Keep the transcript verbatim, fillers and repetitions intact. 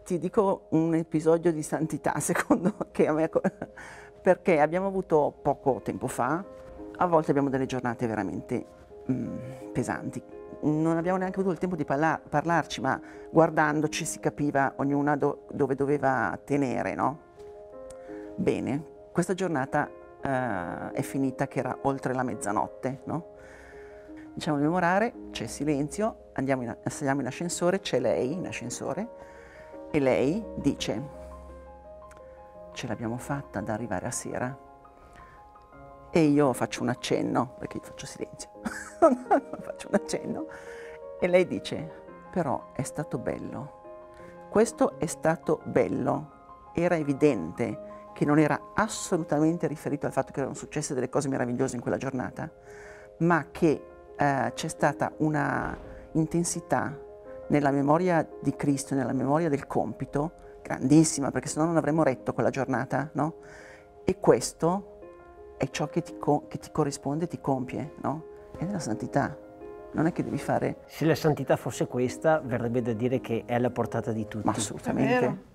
ti dico un episodio di santità, secondo che a me, perché abbiamo avuto poco tempo fa, a volte abbiamo delle giornate veramente mm, pesanti. Non abbiamo neanche avuto il tempo di parla parlarci, ma guardandoci si capiva ognuna do dove doveva tenere, no? Bene, questa giornata uh, è finita che era oltre la mezzanotte, no? Diciamo di memorare, c'è silenzio, andiamo in, saliamo in ascensore, c'è lei in ascensore e lei dice: ce l'abbiamo fatta ad arrivare a sera. E io faccio un accenno, perché io faccio silenzio, faccio un accenno e lei dice: però è stato bello, questo è stato bello, era evidente che non era assolutamente riferito al fatto che erano successe delle cose meravigliose in quella giornata, ma che eh, c'è stata una intensità nella memoria di Cristo, nella memoria del compito, grandissima, perché sennò non avremmo retto quella giornata, no? E questo è ciò che ti, che ti corrisponde, ti compie, no? È la santità, non è che devi fare... Se la santità fosse questa, verrebbe da dire che è alla portata di tutti. Ma assolutamente.